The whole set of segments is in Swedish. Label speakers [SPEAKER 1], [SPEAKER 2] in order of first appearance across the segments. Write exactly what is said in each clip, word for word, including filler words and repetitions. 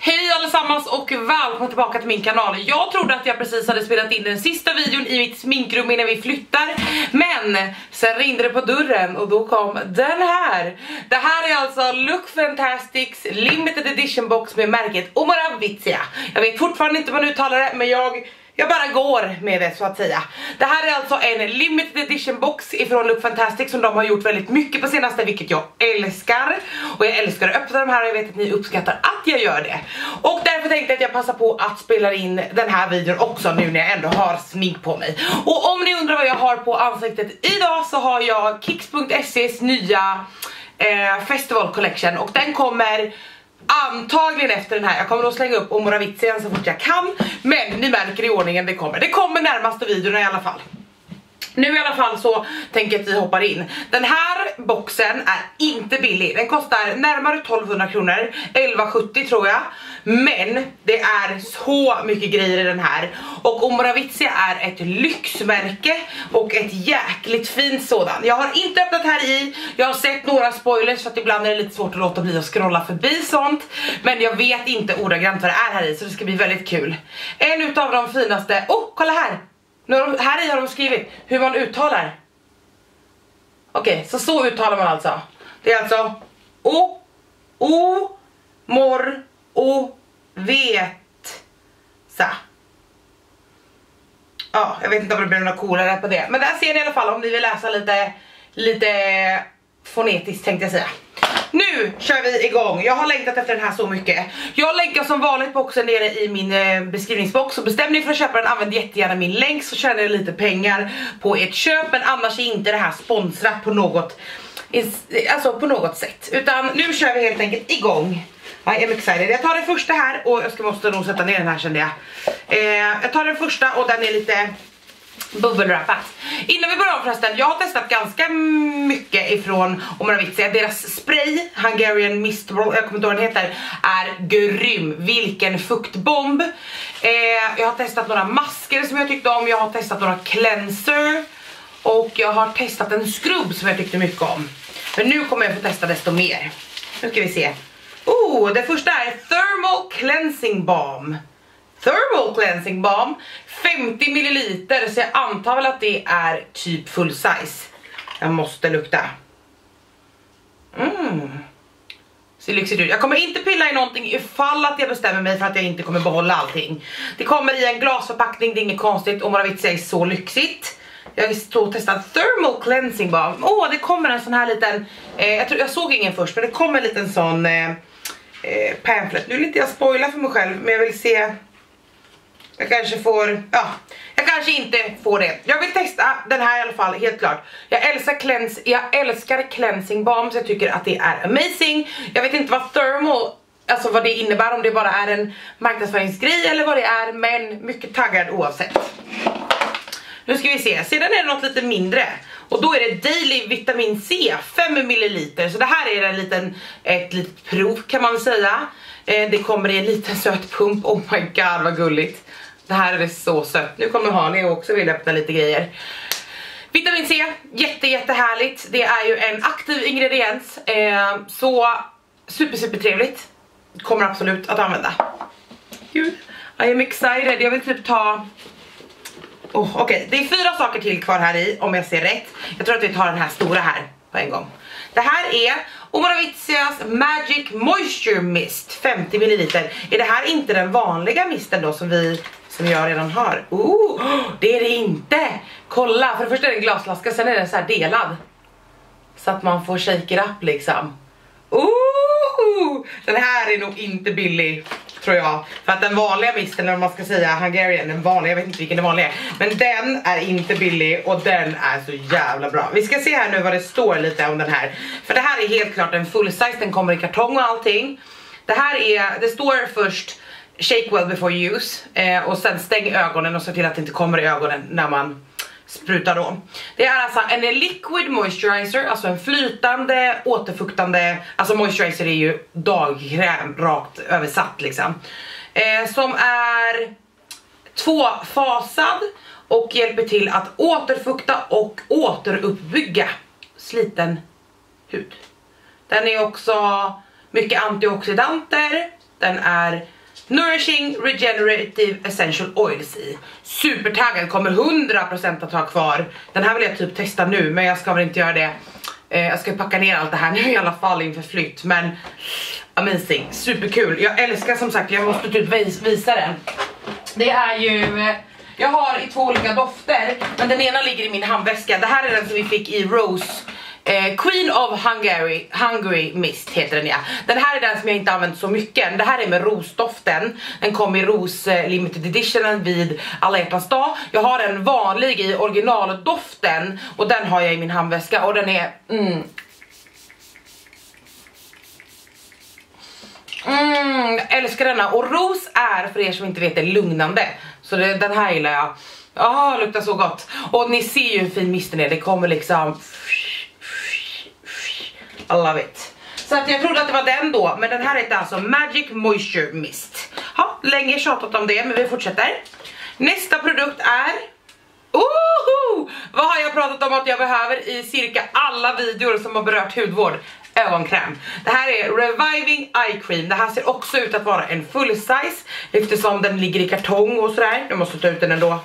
[SPEAKER 1] Hej allesammans och välkomna tillbaka till min kanal. Jag trodde att jag precis hade spelat in den sista videon i mitt sminkrum innan vi flyttar. Men sen ringde det på dörren och då kom den här. Det här är alltså Look Fantastics Limited Edition box med märket Omoraviccia. Jag vet fortfarande inte hur man uttalar det, men jag... Jag bara går med det så att säga. Det här är alltså en limited edition box ifrån Look Fantastic som de har gjort väldigt mycket på senaste, vilket jag älskar. Och jag älskar att öppna de här och jag vet att ni uppskattar att jag gör det. Och därför tänkte jag att jag passar på att spela in den här videon också nu när jag ändå har smink på mig. Och om ni undrar vad jag har på ansiktet idag så har jag Kicks punkt se's nya eh, Festival Collection och den kommer... antagligen efter den här. Jag kommer att slänga upp Omoraviccia så fort jag kan. Men ni märker i ordningen det kommer. Det kommer närmaste videorna i alla fall. Nu i alla fall så tänker jag att vi hoppar in. Den här boxen är inte billig. Den kostar närmare tolvhundra kronor. elva sjuttio tror jag. Men det är så mycket grejer i den här. Och Omoraviccia är ett lyxmärke. Och ett jäkligt fint sådan. Jag har inte öppnat här i. Jag har sett några spoilers så att ibland är det lite svårt att låta bli att scrolla förbi sånt. Men jag vet inte ordagrant vad det är här i. Så det ska bli väldigt kul. En utav de finaste. Oh, kolla här! Här i har de skrivit hur man uttalar. Okej, okay, så så uttalar man alltså. Det är alltså O, O, mor, O, vet, sa. Ja, jag vet inte om det blir några coolare på det. Men där ser ni i alla fall om ni vill läsa lite, lite fonetiskt tänkte jag säga. Nu kör vi igång. Jag har längtat efter den här så mycket. Jag länkar som vanligt boxen nere i min eh, beskrivningsbox. Så bestäm ni för att köpa den, använd jättegärna min länk så tjänar ni lite pengar på ert köp. Men annars är inte det här sponsrat på något, alltså på något sätt. Utan nu kör vi helt enkelt igång. I am excited. Jag tar den första här och jag ska måste nog sätta ner den här kände jag. Eh, jag tar den första och den är lite... bubbelwrappat. Innan vi börjar förresten, jag har testat ganska mycket ifrån Omoraviccia. Deras spray, Hungarian Mist Roll, jag kommer inte ihåg vad den heter, är grym. Vilken fuktbomb. eh, Jag har testat några masker som jag tyckte om. Jag har testat några cleanser. Och jag har testat en skrubb som jag tyckte mycket om. Men nu kommer jag få testa desto mer. Nu ska vi se. Oh, det första är Thermal Cleansing Balm. Thermal Cleansing Balm femtio milliliter, så jag antar väl att det är typ full size. Jag måste lukta. Mm. Ser lyxigt ut. Jag kommer inte pilla i någonting ifall att jag bestämmer mig för att jag inte kommer behålla allting. Det kommer i en glasförpackning, det är inget konstigt. Omoraviccia är så lyxigt. Jag vill stå och testa Thermal Cleansing Balm. Åh, oh, det kommer en sån här liten eh, jag, tror, jag såg ingen först, men det kommer en liten sån eh, eh, pamphlet. Nu vill inte jag spoila för mig själv, men jag vill se. Jag kanske får, ja, jag kanske inte får det. Jag vill testa den här i alla fall, helt klart. Jag älskar cleanse, jag älskar cleansing balm, så jag tycker att det är amazing. Jag vet inte vad thermal, alltså vad det innebär, om det bara är en marknadsföringsgrej eller vad det är, men mycket taggad oavsett. Nu ska vi se, sedan är det något lite mindre. Och då är det Daily Vitamin C, fem milliliter. Så det här är en liten, ett litet prov kan man väl säga. eh, Det kommer i en liten söt pump. Oh my god vad gulligt. Det här är så sött. Nu kommer Harley också vill öppna lite grejer. Vitamin C, jätte jätte härligt. Det är ju en aktiv ingrediens. eh, Så super super trevligt. Kommer absolut att använda. Gud, I am excited. Jag vill typ ta... Oh, okej, okay. Det är fyra saker till kvar här i, om jag ser rätt. Jag tror att vi tar den här stora här på en gång. Det här är Omoraviccias Magic Moisture Mist, femtio milliliter. Är det här inte den vanliga misten då som vi som jag redan har? Oh, det är det inte. Kolla, för det första är det en glasflaska, sen är den så här delad. Så att man får shake it up liksom. Oh, den här är nog inte billig, tror jag. För att den vanliga misten, eller man ska säga Hungarian, den vanliga, jag vet inte vilken den vanliga är. Men den är inte billig och den är så jävla bra. Vi ska se här nu vad det står lite om den här. För det här är helt klart en full size, den kommer i kartong och allting. Det här är, det står först shake well before use. Eh, och sen stäng ögonen och se till att det inte kommer i ögonen när man sprutar då. Det är alltså en liquid moisturizer, alltså en flytande, återfuktande, alltså moisturizer är ju dagkräm rakt översatt liksom. Eh, som är tvåfasad och hjälper till att återfukta och återuppbygga sliten hud. Den är också mycket antioxidanter. Den är Nourishing Regenerative Essential Oils i. Supertaggad, kommer hundra procent att ha kvar. Den här vill jag typ testa nu, men jag ska väl inte göra det. eh, Jag ska packa ner allt det här nu i alla fall inför flytt. Men amazing, superkul. Jag älskar som sagt, jag måste typ vis visa den. Det är ju eh, jag har i två olika dofter, men den ena ligger i min handväska. Det här är den som vi fick i Rose Eh, Queen of Hungary, Hungary Mist heter den, ja. Den här är den som jag inte använt så mycket. Det här är med rosdoften. Den kom i ros eh, limited editionen vid alla hjärtans dag. Jag har en vanlig i originaldoften, och den har jag i min handväska. Och den är mm, mm, jag älskar denna. Och ros är, för er som inte vet, det lugnande. Så det, den här gillar jag. Ja, luktar så gott. Och ni ser ju hur fin misten är. Det kommer liksom, I love it. Så att jag trodde att det var den då, men den här heter alltså Magic Moisture Mist. Ja, länge tjatat om det, men vi fortsätter. Nästa produkt är Oho! Vad har jag pratat om att jag behöver i cirka alla videor som har berört hudvård? Ögonkräm. Det här är Reviving Eye Cream. Det här ser också ut att vara en full size, eftersom den ligger i kartong och sådär. Jag måste ta ut den ändå.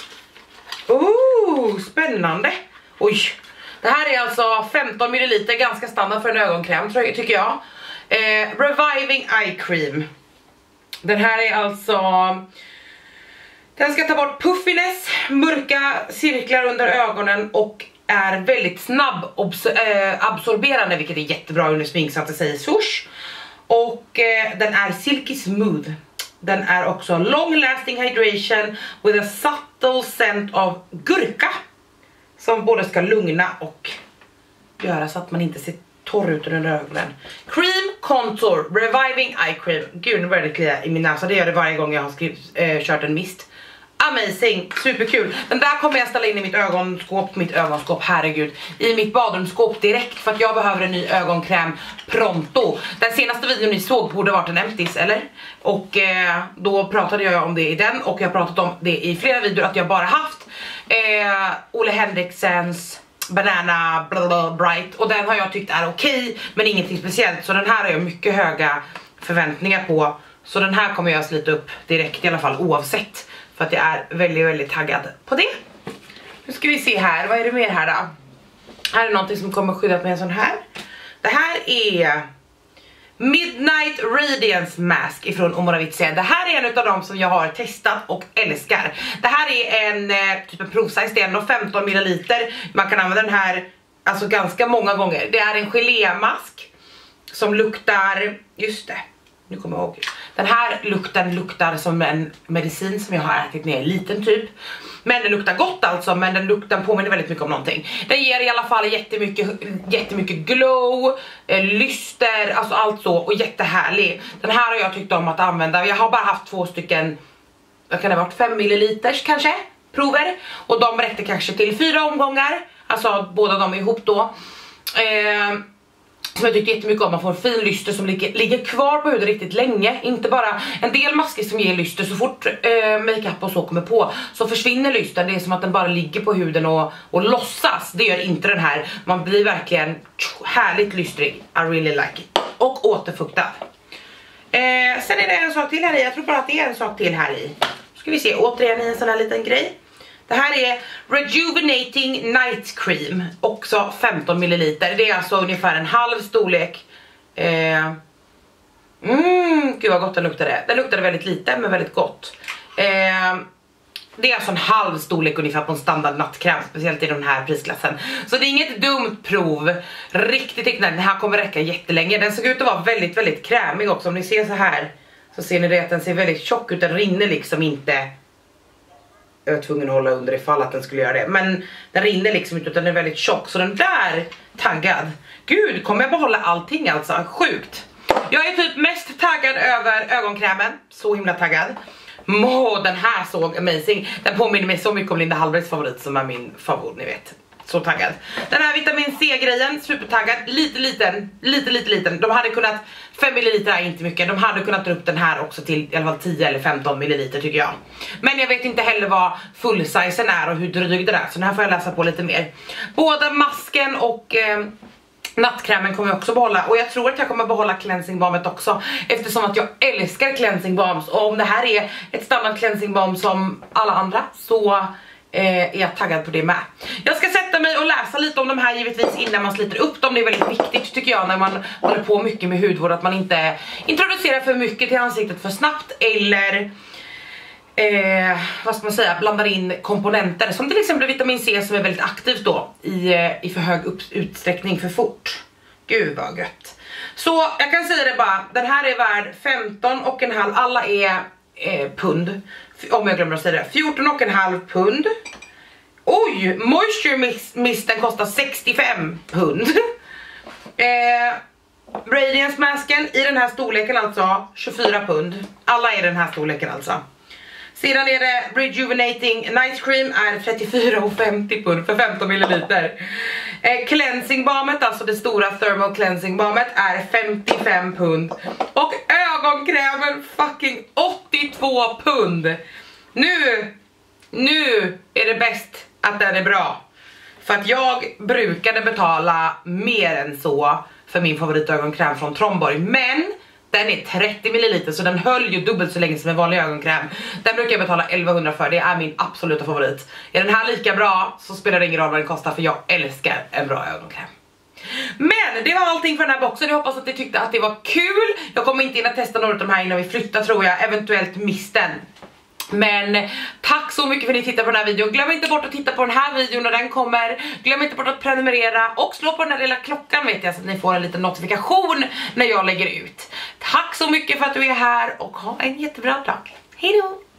[SPEAKER 1] Oh, spännande. Oj. Det här är alltså femton milliliter, ganska standard för en ögonkräm tycker jag. eh, Reviving Eye Cream. Den här är alltså, den ska ta bort puffiness, mörka cirklar under ögonen och är väldigt snabb äh, absorberande, vilket är jättebra under smink, så att det säger swoosh. Och äh, den är silky smooth. Den är också long lasting hydration with a subtle scent av gurka, som både ska lugna och göra så att man inte ser torr ut under ögonen. Cream Contour Reviving Eye Cream. Gud, nu börjar det klia i min näsa. Det gör det varje gång jag har skrivit, äh, kört en mist. Amazing, superkul. Den där kommer jag ställa in i mitt ögonskåp, mitt ögonskåp, herregud, i mitt badrumsskåp direkt, för att jag behöver en ny ögonkräm pronto. Den senaste videon ni såg borde varit en empties, eller? Och eh, då pratade jag om det i den, och jag har pratat om det i flera videor att jag bara haft eh, Ole Henriksens Banana blah, blah, Bright, och den har jag tyckt är okej, men ingenting speciellt. Så den här har jag mycket höga förväntningar på, så den här kommer jag slita upp direkt i alla fall, oavsett. För att jag är väldigt, väldigt taggad på det. Nu ska vi se här, vad är det mer här då? Här är någonting som kommer skyddat med en sån här. Det här är Midnight Radiance Mask ifrån Omorovicze. Det här är en av dem som jag har testat och älskar. Det här är en typ en provsize, det är ändå femton milliliter. Man kan använda den här alltså ganska många gånger. Det är en gelémask som luktar, just det, nu kommer jag ihåg. Den här lukten luktar som en medicin som jag har ätit ner, liten typ. Men den luktar gott alltså, men den lukten påminner väldigt mycket om någonting. Den ger i alla fall jättemycket, jättemycket glow, eh, lyster, alltså allt så, och jättehärlig. Den här har jag tyckt om att använda. Jag har bara haft två stycken, vad kan det ha varit, fem milliliters kanske, prover. Och de räckte kanske till fyra omgångar, alltså båda de ihop då. Eh... Som jag tyckte jättemycket om. Man får en fin lyster som ligger, ligger kvar på huden riktigt länge. Inte bara en del masker som ger lyster, så fort eh, makeup och så kommer på så försvinner lystern. Det är som att den bara ligger på huden och, och låtsas. Det gör inte den här. Man blir verkligen härligt lystrig. I really like it. Och återfuktad. eh, Sen är det en sak till här i. Jag tror bara att det är en sak till här i. Ska vi se, återigen i en sån här liten grej. Det här är Rejuvenating Night Cream, också femton milliliter. Det är alltså ungefär en halv storlek. eh, mm, Gud vad gott den luktade. Den luktade väldigt lite men väldigt gott. eh, Det är alltså en halv storlek ungefär på en standard nattkräm, speciellt i den här prisklassen. Så det är inget dumt prov. Riktigt, riktigt, den här kommer räcka jättelänge. Den såg ut att vara väldigt, väldigt krämig också. Om ni ser så här så ser ni det att den ser väldigt tjock ut. Den rinner liksom inte. Jag var tvungen att hålla under ifall att den skulle göra det. Men den rinner liksom inte, utan den är väldigt tjock. Så den där, taggad. Gud, kommer jag behålla allting alltså? Sjukt. Jag är typ mest taggad över ögonkrämen. Så himla taggad. Åh, den här såg amazing. Den påminner mig så mycket om Linda Hallbergs favorit, som är min favorit, ni vet. Så taggad. Den här vitamin C-grejen, supertaggad. Lite liten, lite lite liten. De hade kunnat, fem milliliter är inte mycket. De hade kunnat dra upp den här också till i alla fall tio eller femton milliliter tycker jag. Men jag vet inte heller vad fullsizen är och hur dryg den är. Så den här får jag läsa på lite mer. Både masken och eh, nattkrämen kommer jag också behålla. Och jag tror att jag kommer behålla cleansing balmet också, eftersom att jag älskar cleansing balms. Och om det här är ett standard cleansing balm som alla andra, så eh, är jag taggad på det med. Jag ska sätta mig och läsa lite om de här givetvis innan man sliter upp dem. Det är väldigt viktigt tycker jag när man håller på mycket med hudvård, att man inte introducerar för mycket till ansiktet för snabbt, eller Eh, vad ska man säga, blandar in komponenter som till exempel vitamin C som är väldigt aktivt då i, i för hög upp, utsträckning för fort. Gud vad gött. Så jag kan säga det bara, den här är värd femton och en halv, alla är eh, pund, om jag glömmer att säga det, fjorton och en halv pund. Oj, moisture misten kostar sextiofem pund. eh, Radiance masken i den här storleken alltså tjugofyra pund. Alla är den här storleken alltså. Sedan är det Rejuvenating Night Cream är trettiofyra och femtio pund för femton milliliter. Eh, cleansing balmet, alltså det stora thermal cleansing balmet, är femtiofem pund. Och ögonkrämen fucking åttiotvå pund. Nu, nu är det bäst att den är bra. För att jag brukade betala mer än så för min favoritögonkräm från Tromborg. Men den är trettio milliliter så den höll ju dubbelt så länge som en vanlig ögonkräm. Den brukar jag betala elvahundra för, det är min absoluta favorit. Är den här lika bra så spelar det ingen roll vad den kostar, för jag älskar en bra ögonkräm. Men det var allting för den här boxen. Jag hoppas att ni tyckte att det var kul. Jag kommer inte in att testa några av de här innan vi flyttar tror jag, eventuellt misten. Men tack så mycket för att ni tittade på den här videon. Glöm inte bort att titta på den här videon när den kommer. Glöm inte bort att prenumerera och slå på den här lilla klockan, vet jag, så att ni får en liten notifikation när jag lägger ut. Tack så mycket för att du är här och ha en jättebra dag. Hej då!